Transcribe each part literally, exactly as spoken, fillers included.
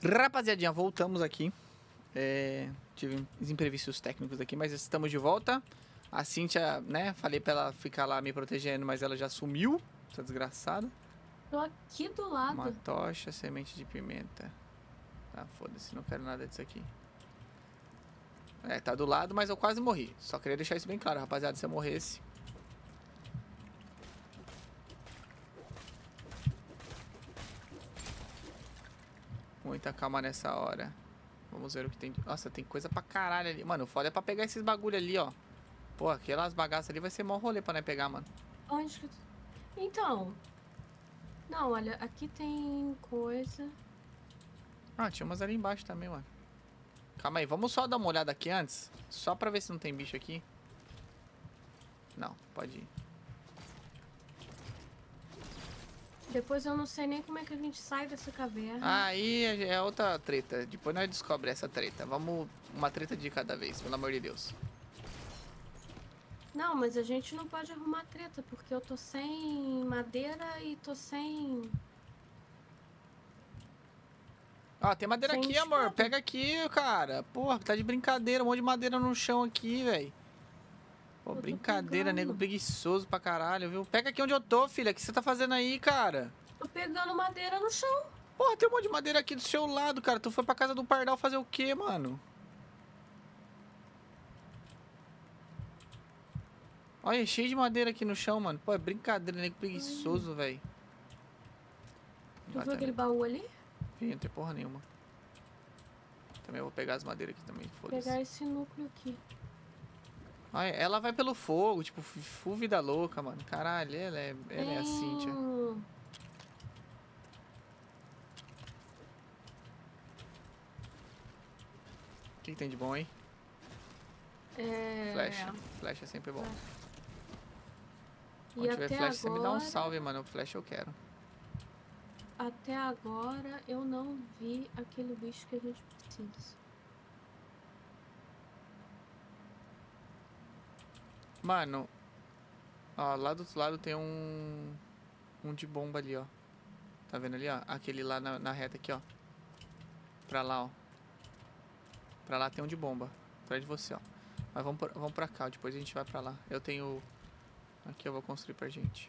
Rapaziadinha, voltamos aqui. É, tive uns imprevistos técnicos aqui, mas estamos de volta. A Cíntia, né, falei pra ela ficar lá me protegendo, mas ela já sumiu, essa desgraçada. Tô aqui do lado. Uma tocha, semente de pimenta. Tá, foda-se, não quero nada disso aqui. É, tá do lado, mas eu quase morri. Só queria deixar isso bem claro, rapaziada, se eu morresse. Muita calma nessa hora. Vamos ver o que tem. Nossa, tem coisa pra caralho ali. Mano, o foda é pra pegar esses bagulho ali, ó. Pô, aquelas bagaças ali vai ser mó rolê pra nós pegar, mano. Onde que... Então... Não, olha, aqui tem coisa... Ah, tinha umas ali embaixo também, mano. Calma aí, vamos só dar uma olhada aqui antes. Só pra ver se não tem bicho aqui. Não, pode ir. Depois eu não sei nem como é que a gente sai dessa caverna. Aí é outra treta. Depois nós descobre essa treta. Vamos uma treta de cada vez, pelo amor de Deus. Não, mas a gente não pode arrumar treta, porque eu tô sem madeira e tô sem... Ó, tem madeira sem aqui, amor. espada. Pega aqui, cara. Porra, tá de brincadeira. Um monte de madeira no chão aqui, velho. Pô, Eu tô brincadeira, pegando. nego preguiçoso pra caralho, viu? Pega aqui onde eu tô, filha. O que você tá fazendo aí, cara? Tô pegando madeira no chão. Porra, tem um monte de madeira aqui do seu lado, cara. Tu foi pra casa do Pardal fazer o quê, mano? Olha, cheio de madeira aqui no chão, mano. Pô, é brincadeira, nego preguiçoso, velho. Tu viu aquele baú ali? Vi, não tem porra nenhuma. Também vou pegar as madeiras aqui também, foda-se. Pegar esse núcleo aqui. Olha, ela vai pelo fogo, tipo, full vida louca, mano. Caralho, ela é, ela é a Cíntia. Tem... O que, que tem de bom aí? É... Flecha. Flecha é sempre bom. E Quando tiver até flecha, você me dá um agora... salve, mano. Flecha eu quero. Até agora eu não vi aquele bicho que a gente precisa. Mano, ó, lá do outro lado tem um... Um de bomba ali, ó. Tá vendo ali, ó? Aquele lá na, na reta aqui, ó. Pra lá, ó. Pra lá tem um de bomba. Atrás de você, ó. Mas vamos pra, vamos pra cá, depois a gente vai pra lá. Eu tenho... Aqui eu vou construir pra gente.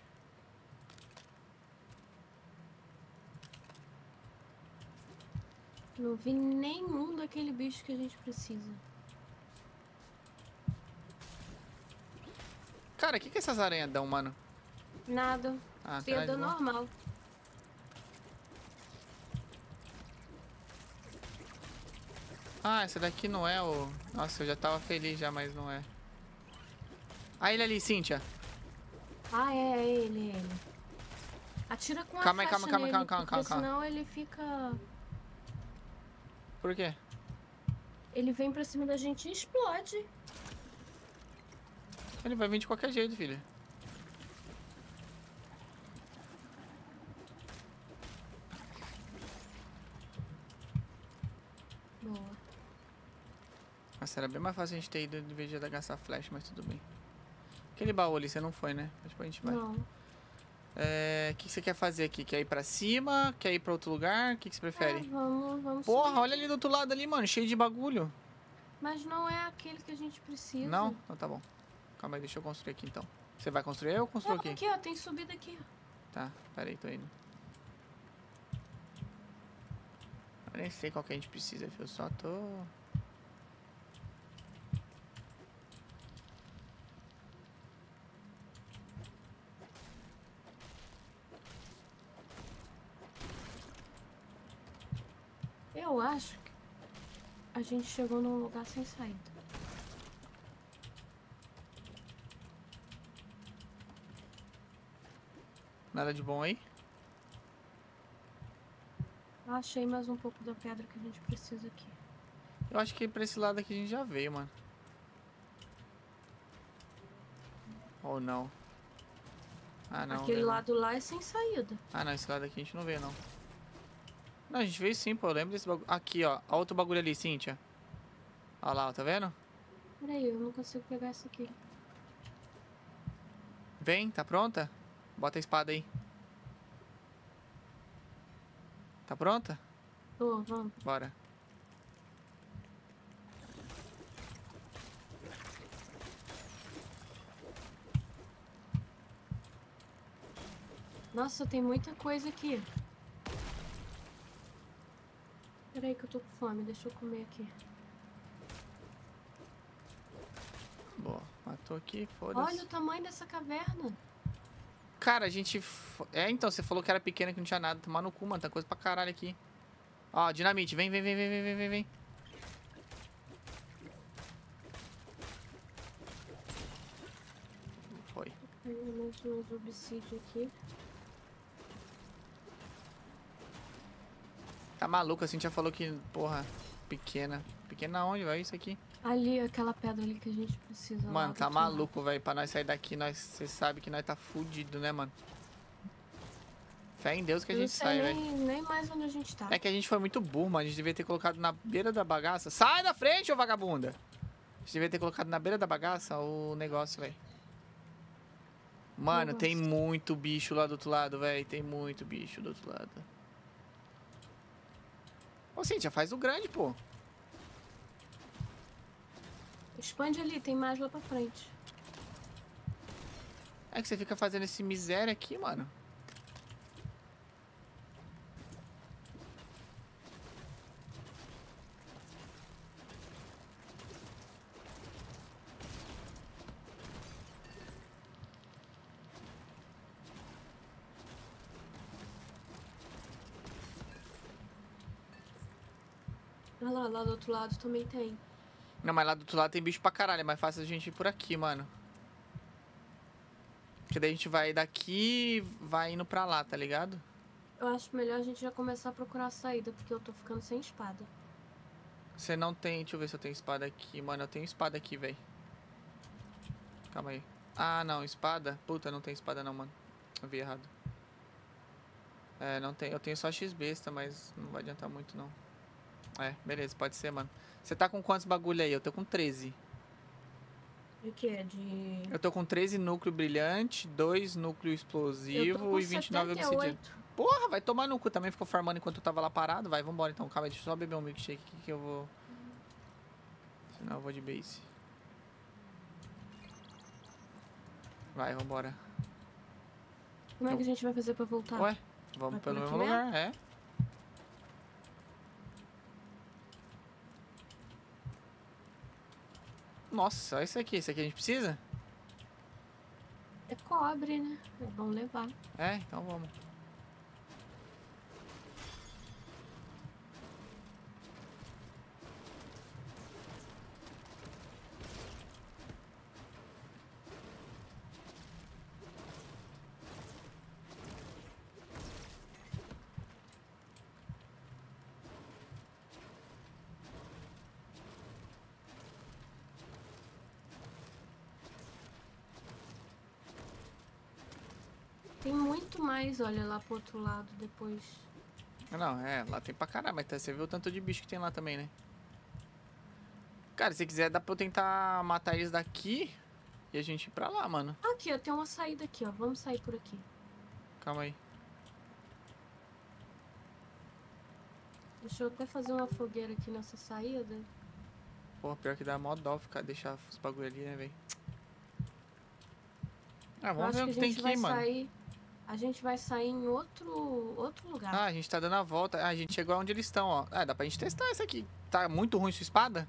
Não vi nenhum daquele bicho que a gente precisa. Cara, o que que essas aranhas dão, mano? Nada. Ah, Vida normal. Ah, essa daqui não é o... Nossa, eu já tava feliz já, mas não é. Ah, ele ali, Cíntia. Ah, é, é ele, é ele. Atira com a Calma aí, flecha calma, calma, nele, calma, calma, porque calma, calma. senão ele fica... Por quê? Ele vem pra cima da gente e explode. Ele vai vir de qualquer jeito, filho. Boa. Nossa, era bem mais fácil a gente ter ido de vez de gastar flecha, mas tudo bem. Aquele baú ali, você não foi, né? Mas depois a gente vai. Não. É... O que você quer fazer aqui? Quer ir pra cima? Quer ir pra outro lugar? O que você prefere? É, vamos, vamos Porra, subir olha aqui. ali do outro lado ali, mano. Cheio de bagulho. Mas não é aquele que a gente precisa. Não? Então tá bom. Calma aí, deixa eu construir aqui então. Você vai construir ou eu construo Não, aqui? aqui, ó. Tem subida aqui. Tá, pera aí, tô indo. Eu nem sei qual que a gente precisa, filho. Eu só tô... Eu acho que a gente chegou num lugar sem saída. Nada de bom aí? Achei mais um pouco da pedra que a gente precisa aqui. Eu acho que pra esse lado aqui a gente já veio, mano. Ou não? Ah, não. Aquele veio não. lado lá é sem saída. Ah, não. Esse lado aqui a gente não veio, não. Não, a gente veio sim, pô. Eu lembro desse bagulho. Aqui, ó. Olha outro bagulho ali, Cíntia. Olha lá, ó. Tá vendo? Peraí, eu não consigo pegar essa aqui. Vem, tá pronta? Bota a espada aí. Tá pronta? Tô, vamos. Bora. Nossa, tem muita coisa aqui. Peraí que eu tô com fome, deixa eu comer aqui. Boa, matou aqui, Olha foda-se. o tamanho dessa caverna. Cara, a gente... fo- É, então, você falou que era pequena, que não tinha nada. Tomar no cu, mano, tá coisa pra caralho aqui. Ó, dinamite, vem, vem, vem, vem, vem, vem, vem, vem. Foi. Tem mais uns obsídios aqui. Tá maluco, a Cintia falou que, porra, pequena. Pequena onde, vai isso aqui? Ali, aquela pedra ali que a gente precisa. lá Mano, do tá outro lado. maluco, velho. Pra nós sair daqui, nós, você sabe que nós tá fudido, né, mano? Fé em Deus que a Eu não gente sei sai, velho. nem, nem mais onde a gente tá. É que a gente foi muito burro, mano. A gente devia ter colocado na beira da bagaça. Sai da frente, ô vagabunda! A gente devia ter colocado na beira da bagaça o negócio, velho. Mano, tem Negócio. muito bicho lá do outro lado, velho. Tem muito bicho do outro lado. Ô, Cintia, faz o grande, pô. Expande ali, tem mais lá pra frente. É que você fica fazendo esse miséria aqui, mano. Olha lá, lá do outro lado também tem. Não, mas lá do outro lado tem bicho pra caralho. É mais fácil a gente ir por aqui, mano. Porque daí a gente vai daqui e vai indo pra lá, tá ligado? Eu acho melhor a gente já começar a procurar a saída, porque eu tô ficando sem espada. Você não tem... Deixa eu ver se eu tenho espada aqui. Mano, eu tenho espada aqui, velho. Calma aí. Ah, não. Espada? Puta, não tem espada não, mano. Eu vi errado. É, não tem. Eu tenho só X-besta, mas não vai adiantar muito, não. É, beleza. Pode ser, mano. Você tá com quantos bagulho aí? Eu tô com treze. De quê? De... Eu tô com treze núcleo brilhante, dois núcleo Eu tô explosivo com e vinte e nove setenta e obsidiana. oito. Porra, vai tomar no cu. Também ficou farmando enquanto eu tava lá parado. Vai, vambora então. Calma aí, deixa eu só beber um milkshake aqui que eu vou... Senão eu vou de base. Vai, vambora. Como é que a gente vai fazer pra voltar? Ué, vamos Vai pelo por mesmo aqui lugar, é. Nossa, olha isso aqui. Isso aqui a gente precisa? É cobre, né? É bom levar. É, então vamos. Tem muito mais, olha lá pro outro lado depois. Não, é, lá tem pra caralho, mas tá- você viu o tanto de bicho que tem lá também, né? Cara, se quiser dá pra eu tentar matar eles daqui e a gente ir pra lá, mano. Aqui, ó, tem uma saída aqui, ó. Vamos sair por aqui. Calma aí. Deixa eu até fazer uma fogueira aqui nessa saída. Porra, pior que dá mó dó ficar, deixar os bagulho ali, né, velho? Ah, Eu vamos acho ver o que a que tem gente aqui, vai mano. sair. A gente vai sair em outro, outro lugar. Ah, a gente tá dando a volta. Ah, a gente chegou aonde eles estão, ó. Ah, dá pra gente testar esse aqui. Tá muito ruim sua espada?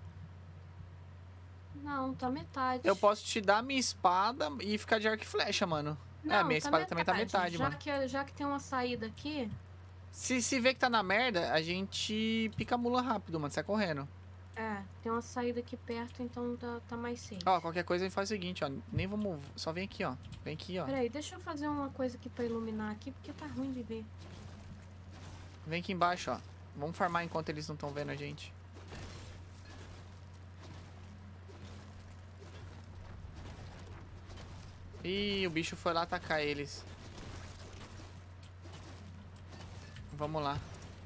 Não, tá metade. Eu posso te dar minha espada e ficar de arco e flecha, mano. Não, é, minha tá espada também tá metade, já mano. Que, já que tem uma saída aqui, Se, se vê que tá na merda, a gente pica a mula rápido, mano. Sai correndo. é, tem uma saída aqui perto, então tá, tá mais safe. Ó, qualquer coisa a gente faz o seguinte, ó. Nem vamos... Só vem aqui, ó. Vem aqui, ó. Peraí, deixa eu fazer uma coisa aqui pra iluminar aqui, porque tá ruim de ver. Vem aqui embaixo, ó. Vamos farmar enquanto eles não estão vendo a gente. Ih, o bicho foi lá atacar eles. Vamos lá.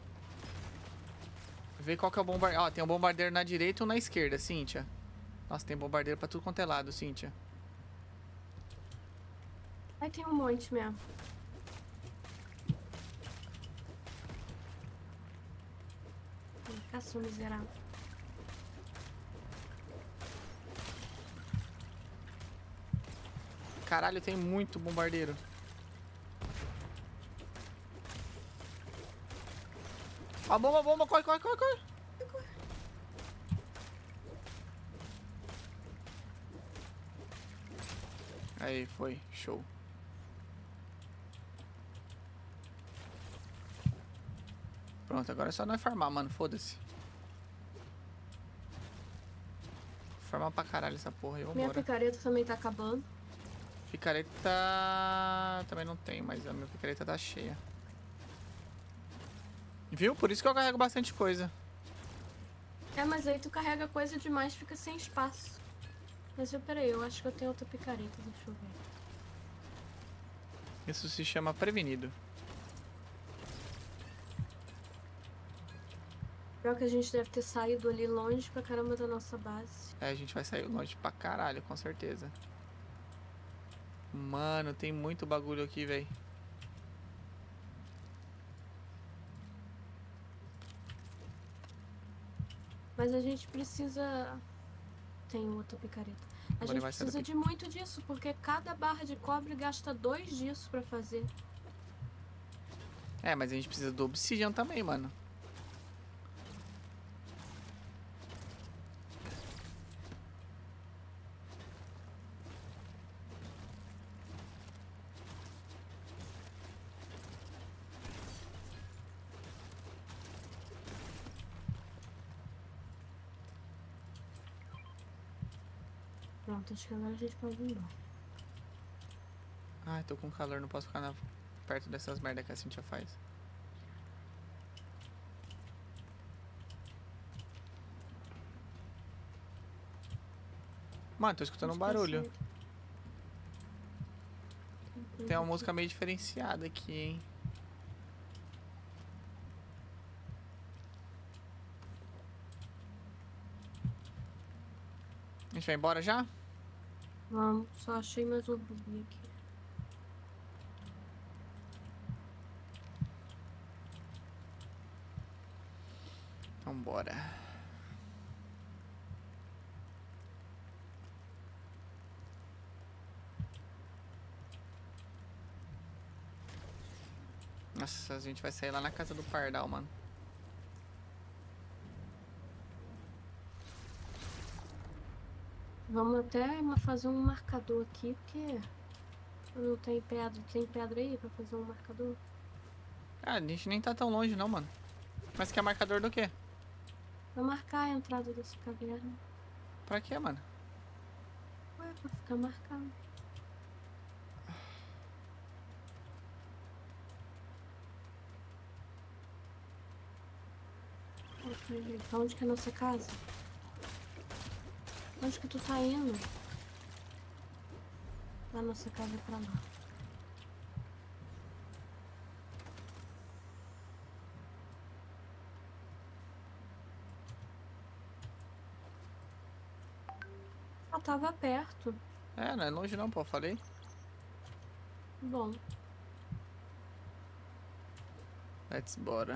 Vê qual que é o bombardeiro. Ó, tem um bombardeiro na direita ou na esquerda, Cíntia. Nossa, tem bombardeiro pra tudo quanto é lado, Cíntia. Aí tem um monte mesmo. cá, seu miserável. Caralho, tem muito bombardeiro. Ó, bomba, bomba, corre, corre, corre, corre. Aí, foi, show. Pronto, agora é só nós farmar, mano, foda-se. Farmar pra caralho essa porra aí, vambora. Minha picareta também tá acabando. Picareta... também não tem, mas a minha picareta tá cheia. Viu? Por isso que eu carrego bastante coisa. É, mas aí tu carrega coisa demais, fica sem espaço. Mas eu, peraí, eu acho que eu tenho outra picareta, deixa eu ver. Isso se chama prevenido. Pior que a gente deve ter saído ali longe pra caramba da nossa base. É, a gente vai sair longe pra caralho, com certeza. Mano, tem muito bagulho aqui, velho. Mas a gente precisa... Tem outra picareta. A gente precisa de muito disso, porque cada barra de cobre gasta dois disso pra fazer. É, mas a gente precisa do obsidian também, mano. Pronto, acho que agora a gente pode ir embora. Ai, tô com calor, não posso ficar na... perto dessas merda que a Cintia faz. Mano, tô escutando um barulho. Tem uma música meio diferenciada aqui, hein? A gente vai embora já? Vamos, só achei mais um rubi aqui. Vambora. Nossa, a gente vai sair lá na casa do Pardal, mano. Vamos até fazer um marcador aqui, porque não tem pedra. Tem pedra aí pra fazer um marcador? Ah, a gente nem tá tão longe não, mano. Mas quer marcador do quê? Pra marcar a entrada dessa caverna. Pra quê, mano? Ué, pra ficar marcado. Ok, pra onde que é a nossa casa? Onde que tu tá indo? A nossa casa é pra lá. Ah, tava perto. É, não é longe não, pô, falei. Bom. Let's bora.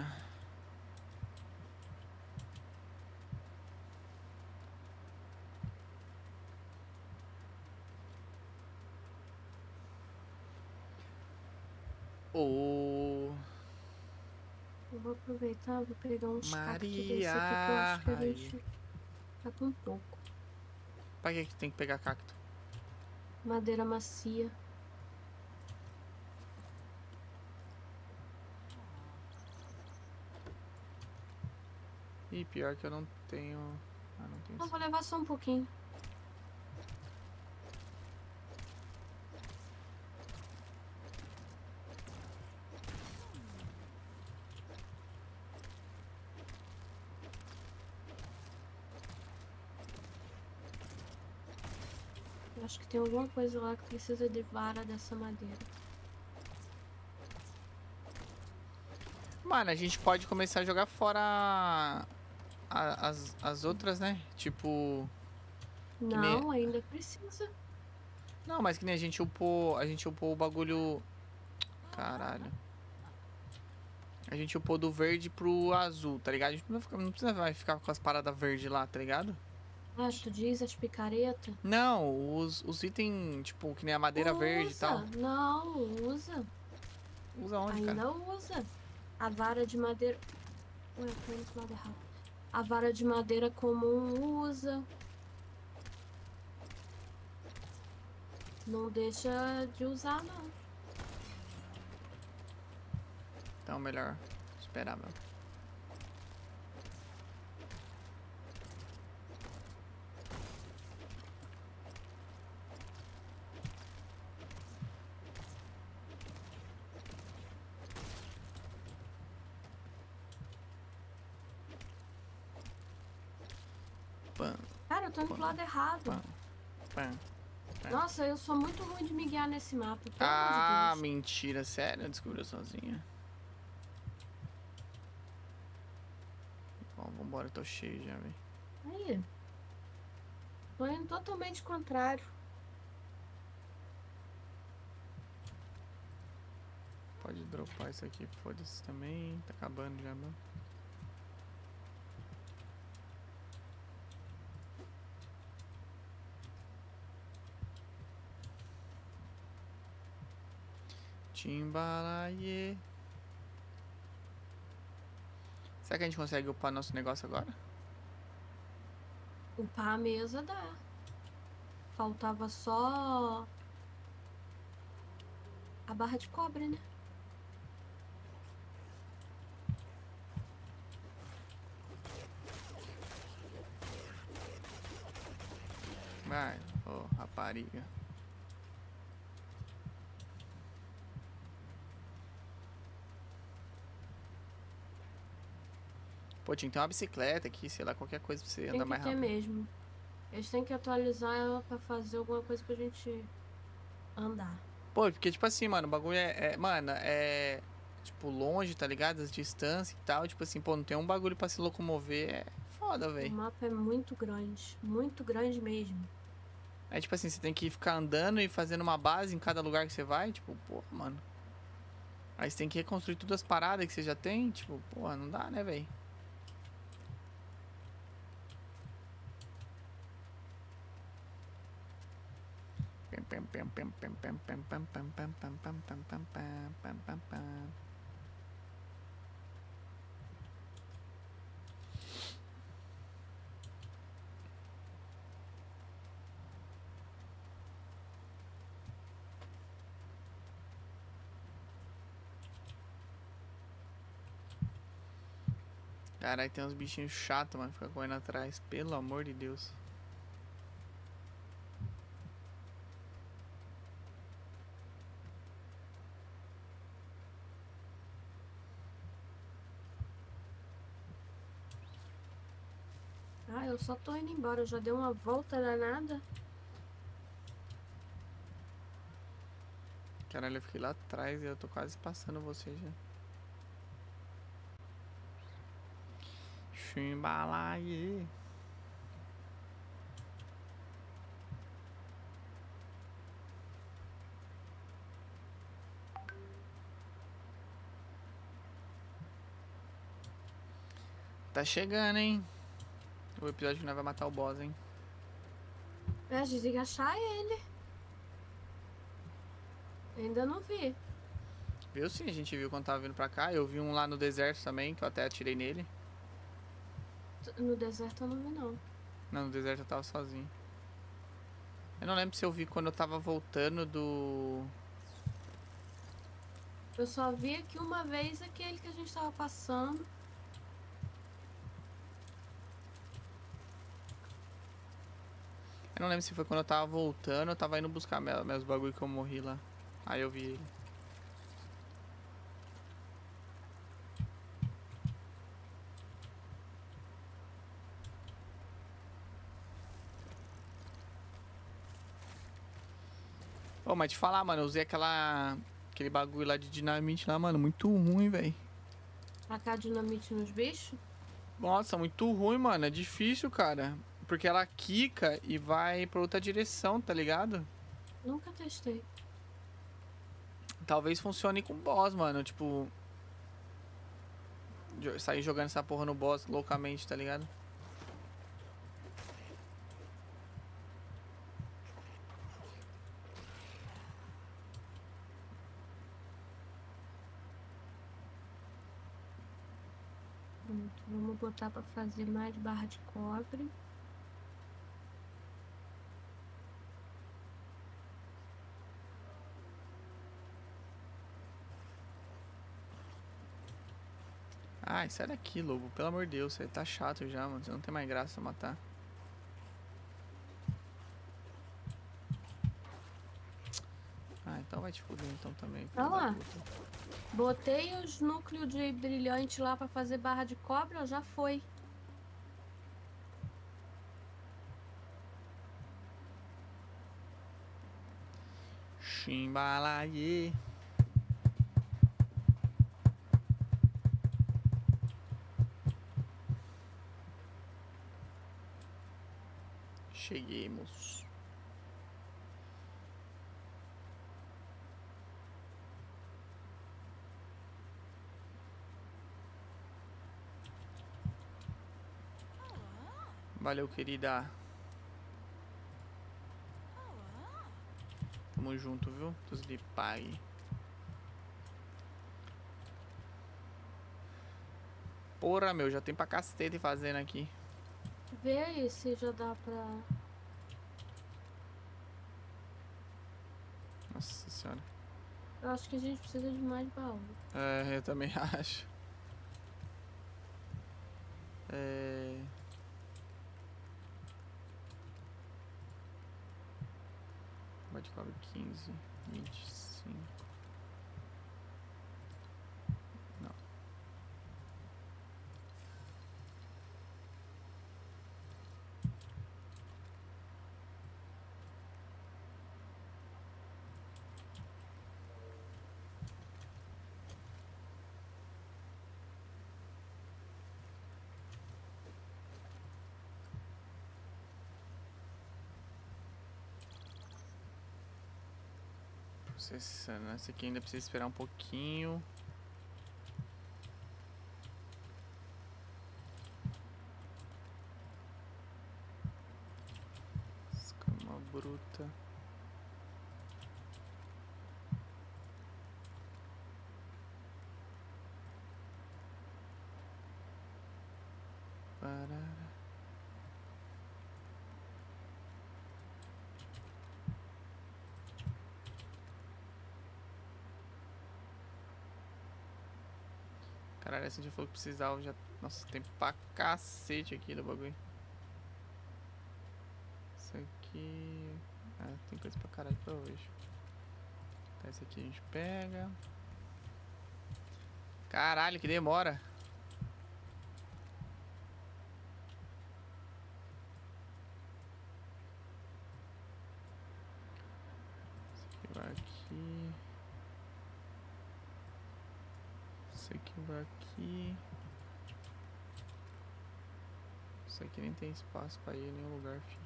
Oh. Eu vou aproveitar, vou pegar uns cactos desse Maria. aqui que eu acho que a gente tá com pouco. Pra que que tem que pegar cacto? Madeira macia. Ih, pior que eu não tenho... Ah, não tenho... Eu vou levar só um pouquinho. Eu acho que tem alguma coisa lá que precisa de vara dessa madeira. Mano, a gente pode começar a jogar fora a- a- as, as outras, né? Tipo... Não, nem... ainda precisa. Não, mas que nem a gente upou... A gente upou o bagulho... Caralho. A gente upou do verde pro azul, tá ligado? A gente não, fica, não precisa mais ficar com as paradas verdes lá, tá ligado? Ah, tu diz as picaretas? Não, os, os itens, tipo, que nem a madeira usa. verde e tal. Não, usa. Usa onde, Ainda cara? usa. A vara de madeira... Ué, tô indo pro lado errado. A vara de madeira comum usa. Não deixa de usar, não. Então, melhor esperar, meu. Pam, Cara, eu tô indo pro lado errado. pam, pam. Nossa, eu sou muito ruim de me guiar nesse mapa, pelo Ah, amor de Deus. mentira, sério, descobriu sozinha. Bom, vambora, eu tô cheio já, velho. Aí. Tô indo totalmente contrário. Pode dropar isso aqui, foda-se também. Tá acabando já, mano. Timbalaie. Será que a gente consegue upar nosso negócio agora? Upar a mesa dá. Faltava só a barra de cobre, né? Vai, ô oh, rapariga. Pô, tinha que ter uma bicicleta aqui, sei lá, qualquer coisa pra você andar mais rápido. Tem que ter mesmo. Eles têm que atualizar ela pra fazer alguma coisa pra gente andar. Pô, porque tipo assim, mano, o bagulho é, é... Mano, é... Tipo, longe, tá ligado? As distâncias e tal. Tipo assim, pô, não tem um bagulho pra se locomover. É foda, velho. O mapa é muito grande. Muito grande mesmo. É tipo assim, você tem que ficar andando e fazendo uma base em cada lugar que você vai. Tipo, porra, mano. Aí você tem que reconstruir todas as paradas que você já tem. Tipo, porra, não dá, né, velho? Caralho, tem uns bichinhos chatos, mano. Fica correndo atrás. Pelo amor de Deus. Ah, eu só tô indo embora. Eu já dei uma volta danada. Caralho, eu fiquei lá atrás e eu tô quase passando você já. Chimbalaie. Tá chegando, hein? O episódio que nós vai matar o boss, hein? É, a gente tem que achar ele. Ainda não vi. Viu sim, a gente viu quando tava vindo pra cá. Eu vi um lá no deserto também, que eu até atirei nele. No deserto eu não vi, não. Não, no deserto eu tava sozinho. Eu não lembro se eu vi quando eu tava voltando do... Eu só vi aqui uma vez aquele que a gente tava passando. Eu não lembro se foi quando eu tava voltando, eu tava indo buscar meus bagulho que eu morri lá. Aí eu vi ele. Ô, mas te falar, mano, eu usei aquela... Aquele bagulho lá de dinamite lá, mano, muito ruim, velho. Tacar dinamite nos bichos? Nossa, muito ruim, mano, é difícil, cara. Porque ela quica e vai pra outra direção, tá ligado? Nunca testei. Talvez funcione com boss, mano, tipo... sair jogando essa porra no boss loucamente, tá ligado? Pronto, vamos botar pra fazer mais barra de cobre. Ai, sai daqui, lobo. Pelo amor de Deus, você tá chato já, mano. Você não tem mais graça matar. Ah, então vai te fuder então também. Olha lá. Botei os núcleos de brilhante lá pra fazer barra de cobre, ó, já foi. Chimbalaye. Cheguemos. Valeu, querida. Tamo junto, viu? Deus lhe pague. Porra, meu, já tem pra cacete fazendo aqui. Vê aí se já dá pra... Nossa senhora. Eu acho que a gente precisa de mais baú. É, eu também acho. É... Vai de cobre quinze, vinte e cinco. Não. Processando. Esse aqui ainda precisa esperar um pouquinho. Escama bruta. Parara. Caralho, essa já falou que precisava, já... Nossa, tem pra cacete aqui do bagulho. Isso aqui... Ah, tem coisa pra caralho pra hoje. Tá, esse aqui a gente pega. Caralho, que demora. Esse aqui vai aqui. Isso aqui vai aqui. Isso aqui nem tem espaço pra ir em nenhum lugar, filho.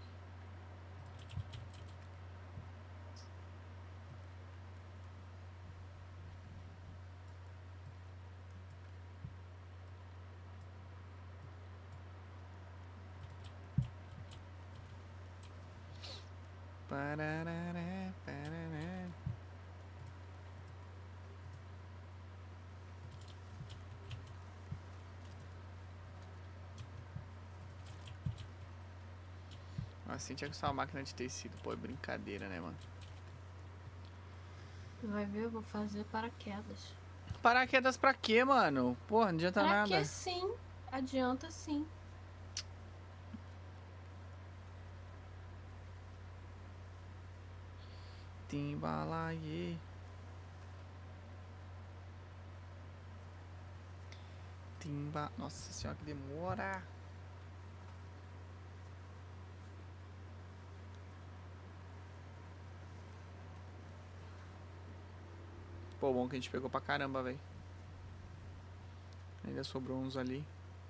Parará, parará. Assim tinha que usar uma máquina de tecido. Pô, é brincadeira, né, mano? Vai ver, eu vou fazer paraquedas. Paraquedas pra quê, mano? Porra, não adianta pra nada. Pra que sim? Adianta sim. Timbalaye. Timba... Nossa senhora, que demora. Pô, bom que a gente pegou pra caramba, velho. Ainda sobrou uns ali.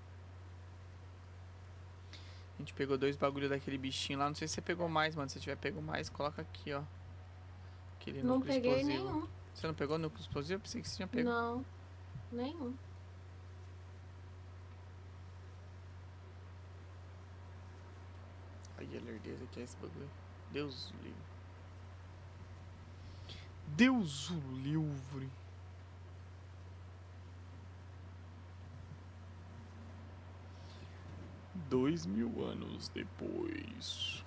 A gente pegou dois bagulho daquele bichinho lá. Não sei se você pegou mais, mano. Se tiver pegou mais, coloca aqui, ó. Aquele não núcleo peguei explosivo. Nenhum. Você não pegou núcleo explosivo? Eu pensei que você tinha pego. Não, nenhum. que lerdeza que é esse bagulho. Deus o livre. Deus o livre. Dois mil anos depois.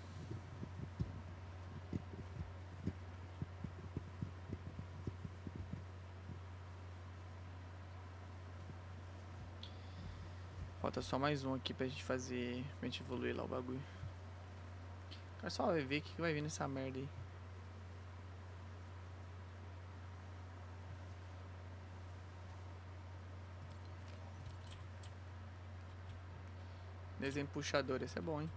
Falta só mais um aqui pra gente fazer, pra gente evoluir lá o bagulho. Cara, só vai ver o que vai vir nessa merda aí. Desenho puxador, esse é bom, hein?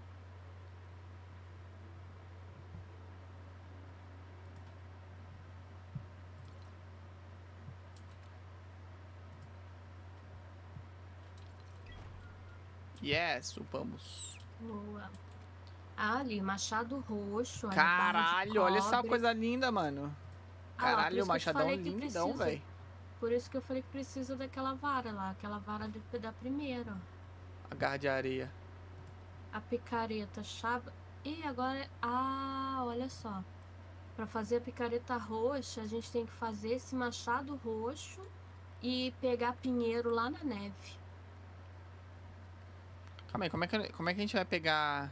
Yes, upamos. Boa. Ah, ali, machado roxo. Caralho, olha essa coisa linda, mano. Caralho, ah, lá, machadão lindão, velho. Por isso que eu falei que precisa daquela vara lá. Aquela vara de, da primeira, ó. A garra de areia. A picareta, chave... E agora... Ah, olha só. Pra fazer a picareta roxa, a gente tem que fazer esse machado roxo e pegar pinheiro lá na neve. Calma aí, como é que, como é que a gente vai pegar...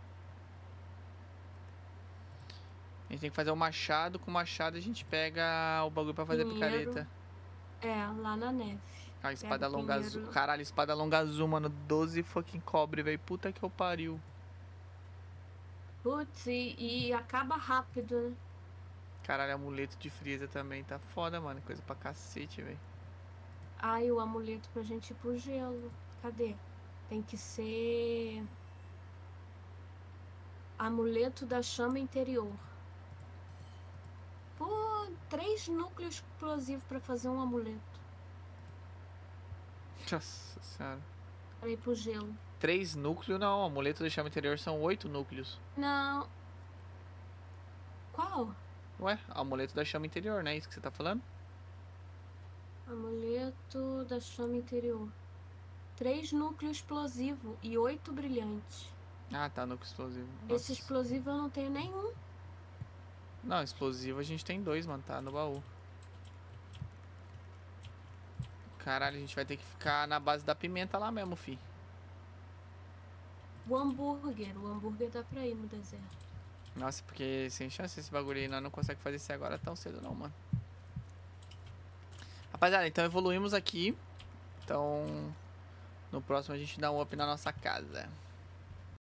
A gente tem que fazer o machado, com o machado a gente pega o bagulho pra fazer pinheiro, a picareta. É, lá na neve. A espada longa azul. Caralho, espada longa azul, mano. doze fucking cobre, velho. Puta que eu pariu. Putz, e, e acaba rápido, né? Caralho, amuleto de frieza também. Tá foda, mano. Coisa pra cacete, velho. Ai, o amuleto pra gente ir pro gelo. Cadê? Tem que ser... Amuleto da chama interior. Pô, três núcleos explosivos pra fazer um amuleto. Nossa senhora. Pra ir pro gelo. Três núcleos? Não, amuleto da chama interior são oito núcleos. Não. Qual? Ué, amuleto da chama interior, não é isso que você tá falando? Amuleto da chama interior. Três núcleos explosivos e oito brilhantes. Ah, tá, núcleo explosivo. Nossa. Esse explosivo eu não tenho nenhum. Não, explosivo a gente tem dois, mano. Tá no baú. Caralho, a gente vai ter que ficar na base da pimenta lá mesmo, fi. O hambúrguer. O hambúrguer dá pra ir no deserto. Nossa, porque sem chance esse bagulho aí nós não conseguimos fazer isso agora tão cedo não, mano. Rapaziada, então evoluímos aqui. Então, no próximo a gente dá um up na nossa casa.